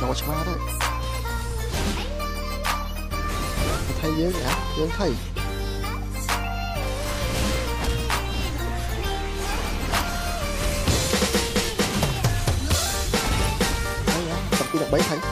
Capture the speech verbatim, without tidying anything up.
cho cho đấy thay dưới nhá dưới thầy đấy nhá tập đi được bấy thấy